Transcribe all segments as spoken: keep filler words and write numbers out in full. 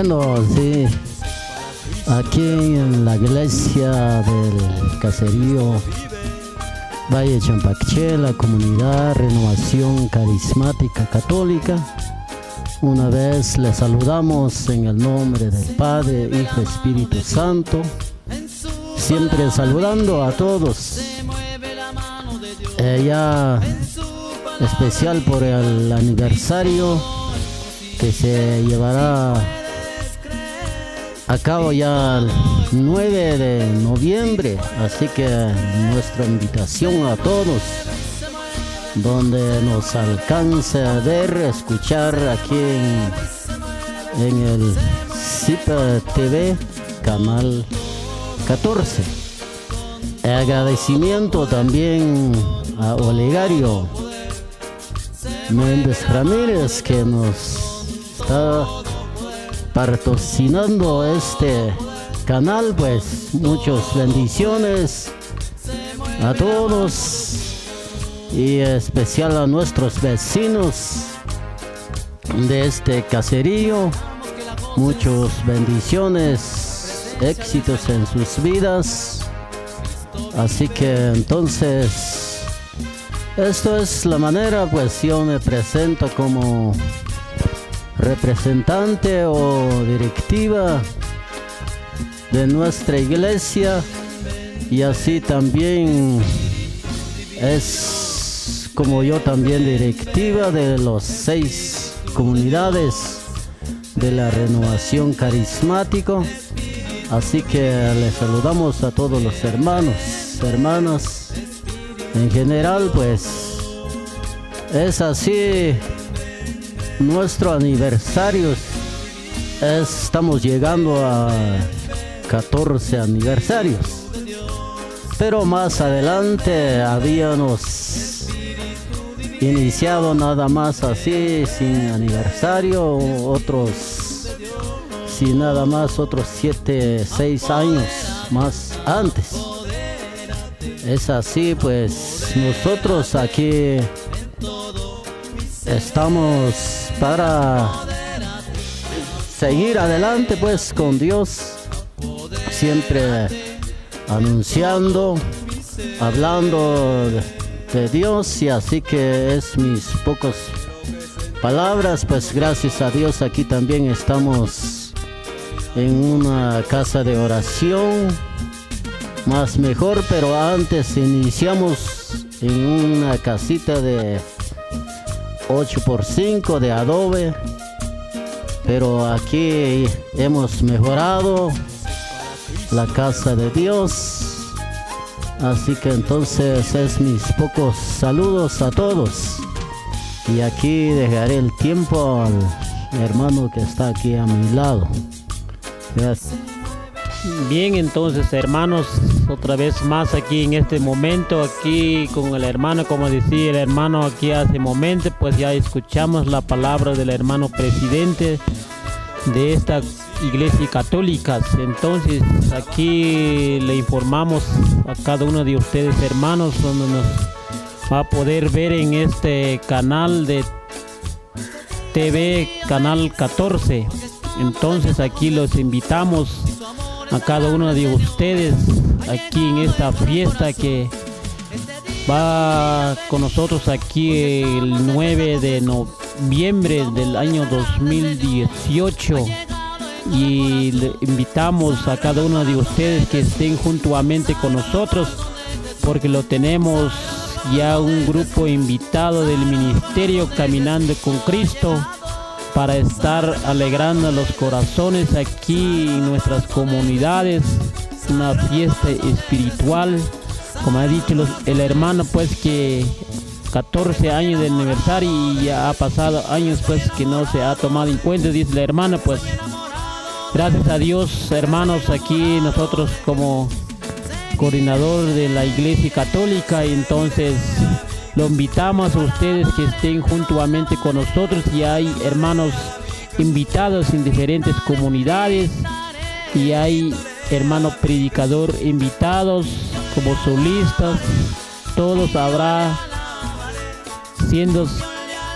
Bueno, sí, aquí en la iglesia del caserío Valle Champacché, la comunidad Renovación Carismática Católica, una vez les saludamos en el nombre del Padre, Hijo, Espíritu Santo, siempre saludando a todos, eh, ya especial por el aniversario que se llevará a cabo ya el nueve de noviembre, así que nuestra invitación a todos, donde nos alcance a ver, escuchar aquí en, en el C I P T V, canal catorce. Agradecimiento también a Olegario Méndez Ramírez, que nos está patrocinando este canal. Pues muchas bendiciones a todos y especial a nuestros vecinos de este caserío. Muchas bendiciones, éxitos en sus vidas. Así que entonces esto es la manera, pues yo me presento como representante o directiva de nuestra iglesia, y así también es como yo también directiva de los seis comunidades de la Renovación Carismático. Así que les saludamos a todos los hermanos, hermanas en general. Pues es así nuestro aniversario. Es, estamos llegando a catorce aniversarios, pero más adelante habíamos iniciado nada más así sin aniversario, otros sin nada más, otros siete, seis años más antes. Es así, pues nosotros aquí estamos para seguir adelante pues con Dios, siempre anunciando, hablando de Dios, y así que es mis pocas palabras. Pues gracias a Dios aquí también estamos en una casa de oración, más mejor, pero antes iniciamos en una casita de ocho por cinco de adobe, pero aquí hemos mejorado la casa de Dios. Así que entonces es mis pocos saludos a todos, y aquí dejaré el tiempo al hermano que está aquí a mi lado. Gracias. Bien, entonces hermanos, otra vez más aquí en este momento, aquí con el hermano, como decía el hermano aquí hace momento, pues ya escuchamos la palabra del hermano presidente de esta iglesia católica. Entonces aquí le informamos a cada uno de ustedes, hermanos, donde nos va a poder ver en este canal de T V, canal catorce. Entonces aquí los invitamos a cada uno de ustedes aquí en esta fiesta que va con nosotros aquí el nueve de noviembre del año dos mil dieciocho, y le invitamos a cada uno de ustedes que estén juntamente con nosotros, porque lo tenemos ya un grupo invitado del ministerio Caminando con Cristo, para estar alegrando los corazones aquí en nuestras comunidades, una fiesta espiritual. Como ha dicho los, el hermano, pues que catorce años de aniversario, y ya ha pasado años pues que no se ha tomado en cuenta, dice la hermana. Pues gracias a Dios, hermanos, aquí nosotros como coordinador de la iglesia católica, entonces lo invitamos a ustedes que estén juntamente con nosotros, y hay hermanos invitados en diferentes comunidades, y hay hermanos predicador invitados como solistas. Todos habrá siendo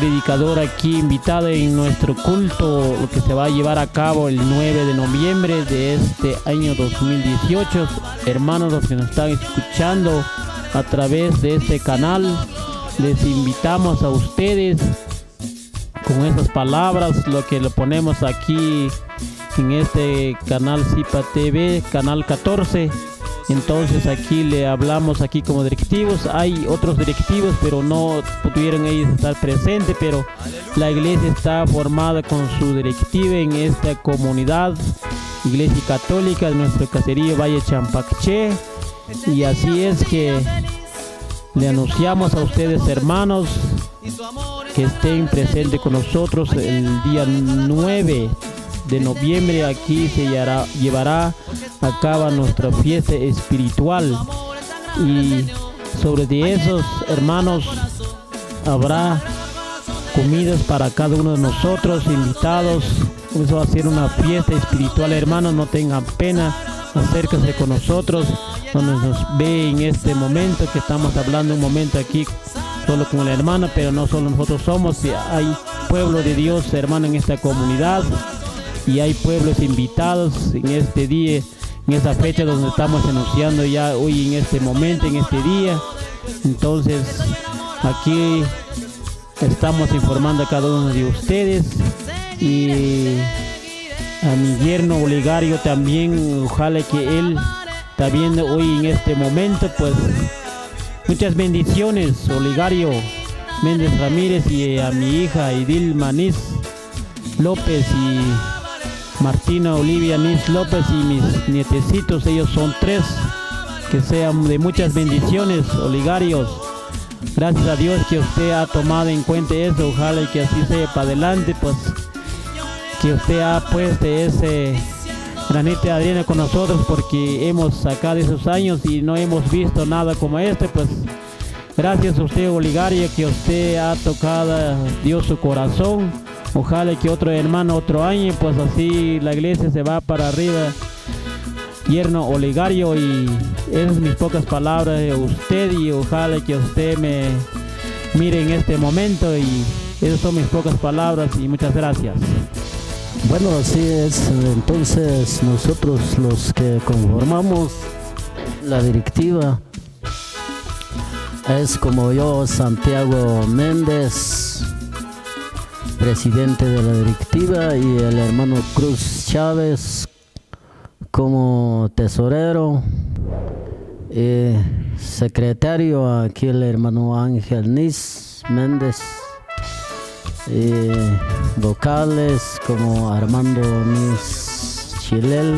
predicadora aquí invitada en nuestro culto, lo que se va a llevar a cabo el nueve de noviembre de este año dos mil dieciocho. Hermanos, los que nos están escuchando a través de este canal, les invitamos a ustedes con estas palabras, lo que lo ponemos aquí en este canal Zipa T V, canal catorce. Entonces aquí le hablamos aquí como directivos. Hay otros directivos, pero no pudieron ellos estar presentes, pero la iglesia está formada con su directiva en esta comunidad, Iglesia Católica de nuestro caserío Valle Champacché. Y así es que le anunciamos a ustedes, hermanos, que estén presentes con nosotros el día nueve de noviembre. Aquí se llevará, llevará a cabo nuestra fiesta espiritual, y sobre de esos, hermanos, habrá comidas para cada uno de nosotros, invitados. Eso va a ser una fiesta espiritual, hermanos, no tengan pena, acérquense con nosotros, donde nos ve en este momento que estamos hablando un momento aquí solo con la hermana, pero no solo nosotros somos, hay pueblo de Dios, hermano, en esta comunidad, y hay pueblos invitados en este día, en esa fecha donde estamos anunciando ya hoy, en este momento, en este día. Entonces aquí estamos informando a cada uno de ustedes, y a mi yerno Olegario también, ojalá que él está viendo hoy en este momento, pues muchas bendiciones, Olegario Méndez Ramírez, y a mi hija Idil Manís López y Martina Olivia Nis López, y mis nietecitos, ellos son tres, que sean de muchas bendiciones, Oligarios. Gracias a Dios que usted ha tomado en cuenta eso, ojalá y que así sea para adelante, pues que usted ha puesto ese granito de arena con nosotros, porque hemos sacado esos años y no hemos visto nada como este. Pues gracias a usted, Oligario, que usted ha tocado, dio su corazón. Ojalá que otro hermano, otro año, pues así la iglesia se va para arriba. Yerno Oligario, y esas son mis pocas palabras de usted, y ojalá que usted me mire en este momento, y esas son mis pocas palabras, y muchas gracias. Bueno, así es. Entonces nosotros, los que conformamos la directiva, es como yo, Santiago Méndez, presidente de la directiva, y el hermano Cruz Chávez como tesorero, y secretario aquí el hermano Ángel Nis Méndez, y vocales como Armando Nis Chilel,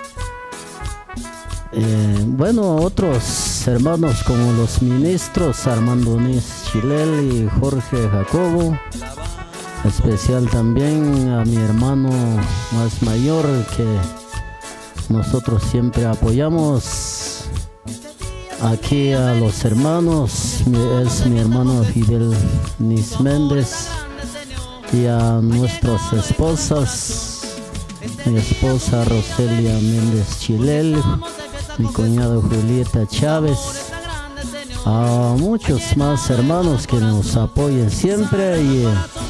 y bueno, otros hermanos como los ministros Armando Nis Chilel y Jorge Jacobo. Especial también a mi hermano más mayor, que nosotros siempre apoyamos aquí a los hermanos, es mi hermano Fidel Nis Méndez, y a nuestras esposas, mi esposa Roselia Méndez Chilel, mi cuñado Julieta Chávez, a muchos más hermanos que nos apoyen siempre, y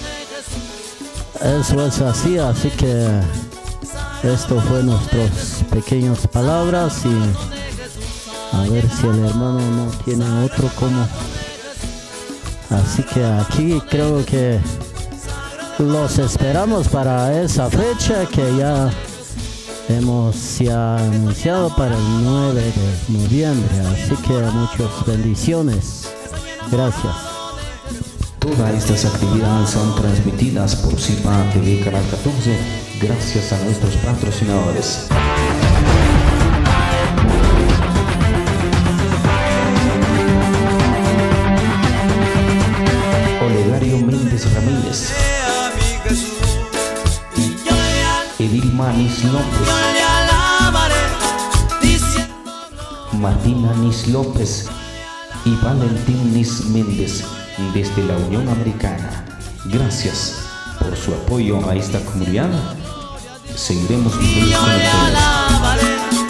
eso es así. Así que esto fue nuestras pequeñas palabras, y a ver si el hermano no tiene otro como. Así que aquí creo que los esperamos para esa fecha que ya hemos ya anunciado para el nueve de noviembre. Así que muchas bendiciones. Gracias. Todas estas actividades son transmitidas por Zipa T V Canal catorce gracias a nuestros patrocinadores. Olegario Méndez Ramírez, Edil Manis López, Martina Nis López y Valentín Nis Méndez desde la Unión Americana. Gracias por su apoyo a esta comunidad. Seguiremos con ustedes.